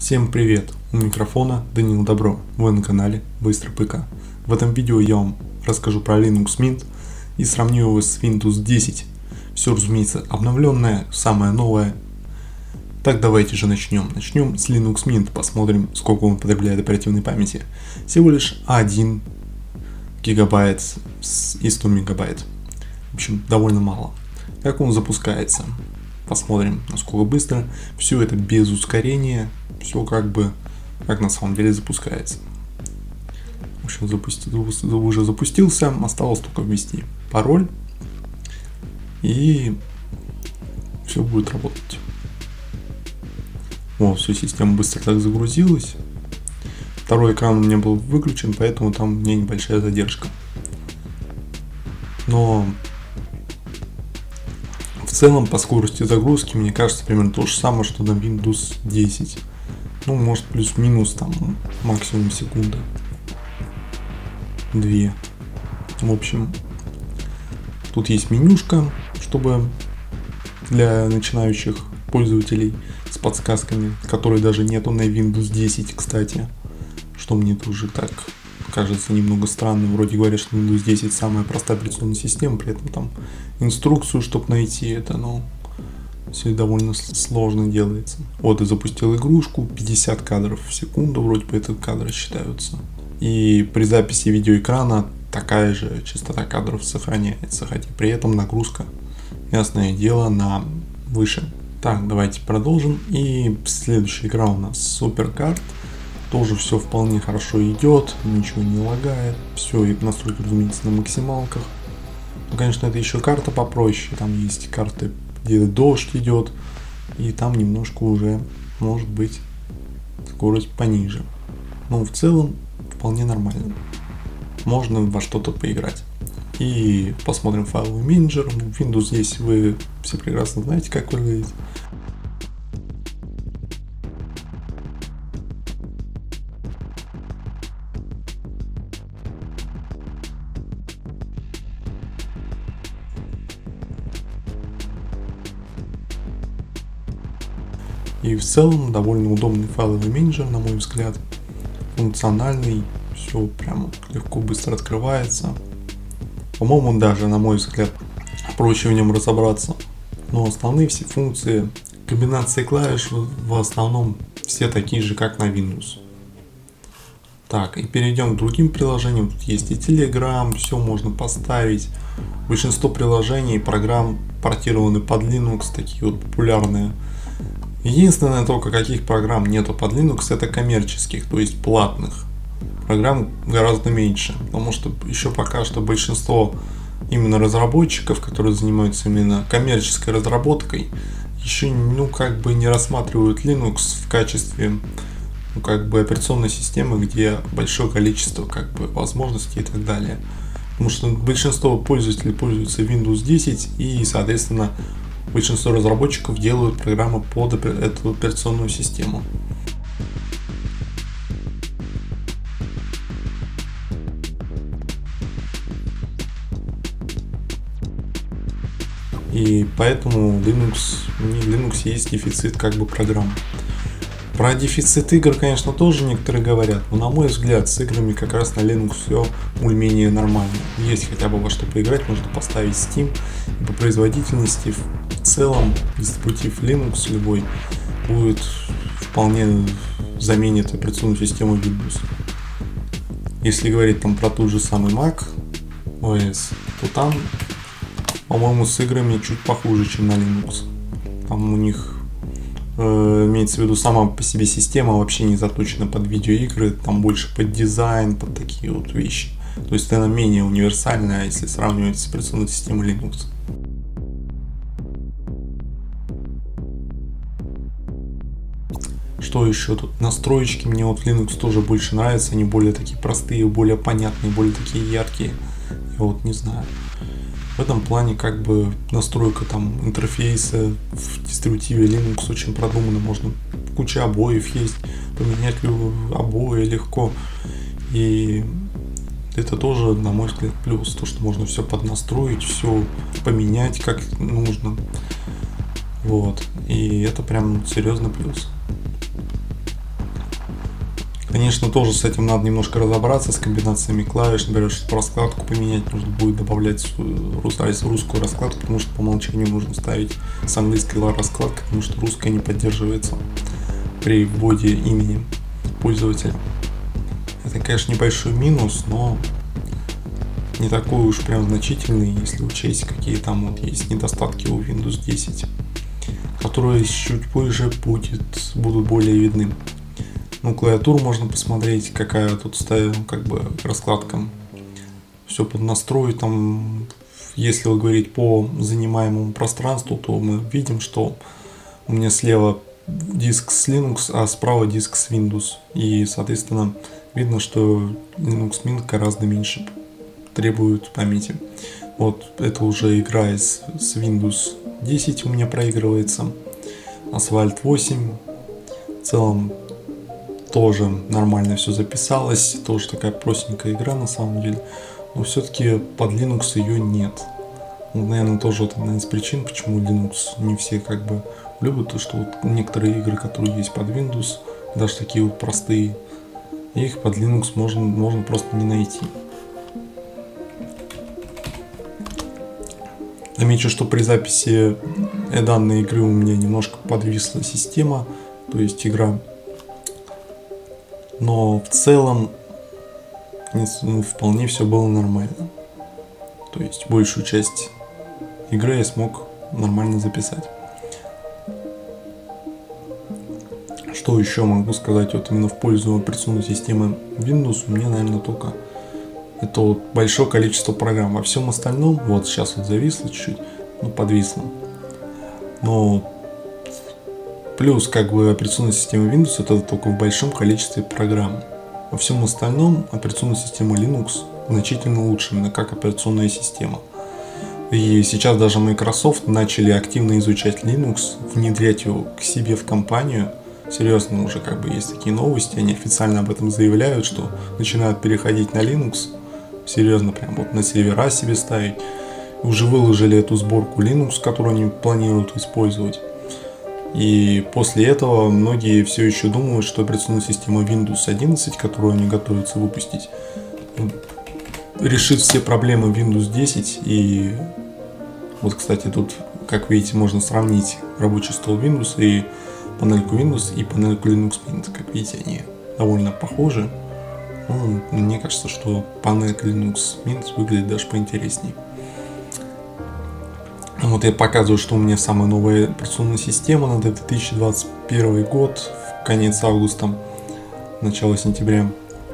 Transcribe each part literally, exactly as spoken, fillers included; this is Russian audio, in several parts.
Всем привет! У микрофона Данил Добро. Вы на канале Быстро ПК. В этом видео я вам расскажу про Linux Mint и сравню его с Windows десять. Все, разумеется, обновленное, самое новое. Так, давайте же начнем. Начнем с Linux Mint. Посмотрим, сколько он потребляет оперативной памяти. Всего лишь один гигабайт и сто мегабайт. В общем, довольно мало. Как он запускается? Посмотрим, насколько быстро. Все это без ускорения. Все как бы, как на самом деле запускается. В общем, запусти, уже запустился. Осталось только ввести пароль. И все будет работать. О, все, система быстро так загрузилась. Второй экран у меня был выключен, поэтому там у меня небольшая задержка. Но в целом по скорости загрузки мне кажется примерно то же самое, что на Windows десять. Ну, может, плюс-минус там максимум секунда. Две. В общем, тут есть менюшка, чтобы для начинающих пользователей с подсказками, которой даже нету на Windows десять, кстати. Что мне тоже так кажется немного странным. Вроде говорят, что Windows десять самая простая операционная система, при этом там инструкцию, чтобы найти это, но все довольно сложно делается. Вот, и запустил игрушку, пятьдесят кадров в секунду, вроде бы это кадры считаются. И при записи видеоэкрана такая же частота кадров сохраняется, хотя при этом нагрузка, ясное дело, на выше. Так, давайте продолжим. И следующий экран у нас суперкарт. Тоже все вполне хорошо идет, ничего не лагает. Все, и настройки, разумеется, на максималках. Ну, конечно, это еще карта попроще. Там есть карты, где дождь идет, и там немножко уже может быть скорость пониже. Но в целом вполне нормально. Можно во что-то поиграть. И посмотрим файловый менеджер. Windows здесь вы все прекрасно знаете, как выглядит. И в целом довольно удобный файловый менеджер, на мой взгляд, функциональный, все прям легко, быстро открывается. По-моему, даже, на мой взгляд, проще в нем разобраться. Но основные все функции, комбинации клавиш в основном все такие же, как на Windows. Так, и перейдем к другим приложениям. Тут есть и Telegram, все можно поставить. Большинство приложений и программ портированы под Linux, такие вот популярные. Единственное только, каких программ нету под Linux, это коммерческих, то есть платных. Программ гораздо меньше, потому что еще пока что большинство именно разработчиков, которые занимаются именно коммерческой разработкой, еще ну как бы не рассматривают Linux в качестве ну, как бы операционной системы, где большое количество как бы возможностей и так далее. Потому что большинство пользователей пользуются Windows десять и, соответственно, большинство разработчиков делают программы под эту операционную систему. И поэтому Linux, в Linux есть дефицит как бы программ. Про дефицит игр, конечно, тоже некоторые говорят, но на мой взгляд с играми как раз на Linux все более-менее нормально. Есть хотя бы во что поиграть, можно поставить Steam. И по производительности в целом дистрибутив Linux любой будет вполне заменит операционную систему Windows. Если говорить там про тот же самый Mac о эс, то там, по-моему, с играми чуть похуже, чем на Linux. Там у них э, имеется в виду сама по себе система вообще не заточена под видеоигры, там больше под дизайн, под такие вот вещи. То есть она менее универсальная, если сравнивать с операционной системой Linux. Что еще тут? Настроечки мне вот Linux тоже больше нравятся, они более такие простые, более понятные, более такие яркие. Я вот не знаю. В этом плане как бы настройка там интерфейса в дистрибутиве Linux очень продумана, можно куча обоев есть, поменять обои легко. И это тоже, на мой взгляд, плюс, то, что можно все поднастроить, все поменять как нужно. Вот. И это прям серьезный плюс. Конечно, тоже с этим надо немножко разобраться, с комбинациями клавиш. Например, чтобы раскладку поменять, нужно будет добавлять русскую раскладку, потому что по умолчанию нужно ставить с английской раскладкой, потому что русская не поддерживается при вводе имени пользователя. Это, конечно, небольшой минус, но не такой уж прям значительный, если учесть, какие там вот есть недостатки у Windows десять, которые чуть позже будет, будут более видны. Ну, клавиатуру можно посмотреть, какая тут ставим, как бы, раскладка. Все под настрой. Там, если вот говорить по занимаемому пространству, то мы видим, что у меня слева диск с Linux, а справа диск с Windows. И, соответственно, видно, что Linux Mint гораздо меньше требует памяти. Вот это уже игра из, с Windows десять у меня проигрывается. Asphalt восемь. В целом тоже нормально все записалось. Тоже такая простенькая игра на самом деле. Но все-таки под Linux ее нет. Ну, наверное, тоже вот одна из причин, почему Linux не все как бы любят. То, что вот некоторые игры, которые есть под Windows, даже такие вот простые, их под Linux можно, можно просто не найти. Замечу, что при записи данной игры у меня немножко подвисла система, то есть игра. Но в целом ну, вполне все было нормально. То есть большую часть игры я смог нормально записать. Что еще могу сказать вот именно в пользу операционной системы Windows? У меня, наверное, только это вот большое количество программ. Во всем остальном, вот сейчас вот зависло чуть-чуть, ну подвисло. Но плюс как бы операционная система Windows это только в большом количестве программ. Во всем остальном операционная система Linux значительно лучше, именно как операционная система. И сейчас даже Microsoft начали активно изучать Linux, внедрять его к себе в компанию. Серьезно, уже как бы есть такие новости, они официально об этом заявляют, что начинают переходить на Linux. Серьезно, прям вот на сервера себе ставить. Уже выложили эту сборку Linux, которую они планируют использовать. И после этого многие все еще думают, что операционная система Windows одиннадцать, которую они готовятся выпустить, решит все проблемы Windows десять. И вот, кстати, тут, как видите, можно сравнить рабочий стол Windows и панельку Windows и панельку Linux Mint. Как видите, они довольно похожи. Ну, мне кажется, что панелька Linux Mint выглядит даже поинтереснее. Вот я показываю, что у меня самая новая операционная система на две тысячи двадцать первый год, в конец августа, начало сентября.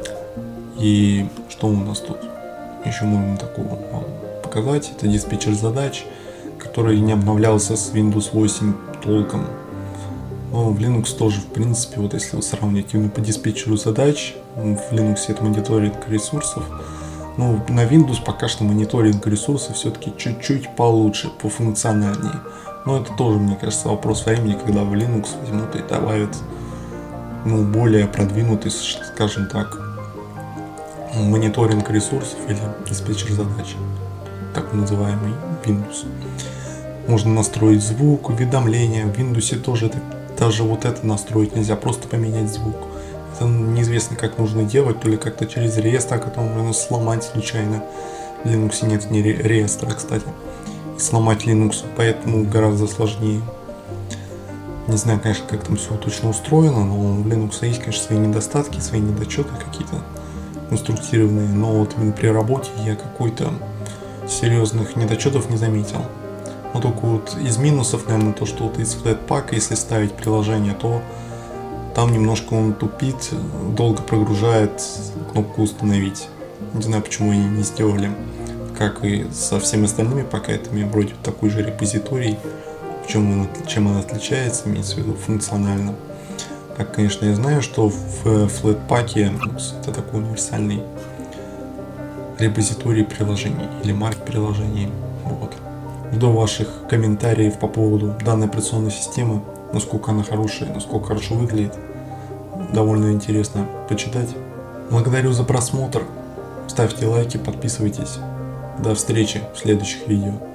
И что у нас тут еще можно такого вам показать? Это диспетчер задач, который не обновлялся с Windows восемь толком. Но в Linux тоже, в принципе, вот если вы сравнивать именно по диспетчеру задач, в Linux это мониторинг ресурсов. Ну, на Windows пока что мониторинг ресурсов все-таки чуть-чуть получше, пофункциональнее. Но это тоже, мне кажется, вопрос времени, когда в Linux возьмут и добавят ну, более продвинутый, скажем так, мониторинг ресурсов или диспетчер задач, так называемый Windows. Можно настроить звук, уведомления. В Windows тоже это, даже вот это настроить нельзя, просто поменять звук. Это неизвестно, как нужно делать, то ли как-то через реестр, который можно сломать случайно. В Linux нет ни реестра, кстати. И сломать Linux, поэтому гораздо сложнее. Не знаю, конечно, как там все точно устроено, но в Linux есть, конечно, свои недостатки, свои недочеты какие-то конструктивные. Но вот именно при работе я какой-то серьезных недочетов не заметил. Но только вот из минусов, наверное, то, что вот из Flatpak, если ставить приложение, то там немножко он тупит, долго прогружает кнопку установить. Не знаю, почему они не сделали, как и со всеми остальными пакетами, вроде такой же репозиторий, в чем он, чем он отличается, имеется в виду функционально. Так, конечно, я знаю, что в Flatpak это такой универсальный репозиторий приложений или марк приложений. Вот. Жду ваших комментариев по поводу данной операционной системы, насколько она хорошая, насколько хорошо выглядит. Довольно интересно почитать. Благодарю за просмотр. Ставьте лайки, подписывайтесь. До встречи в следующих видео.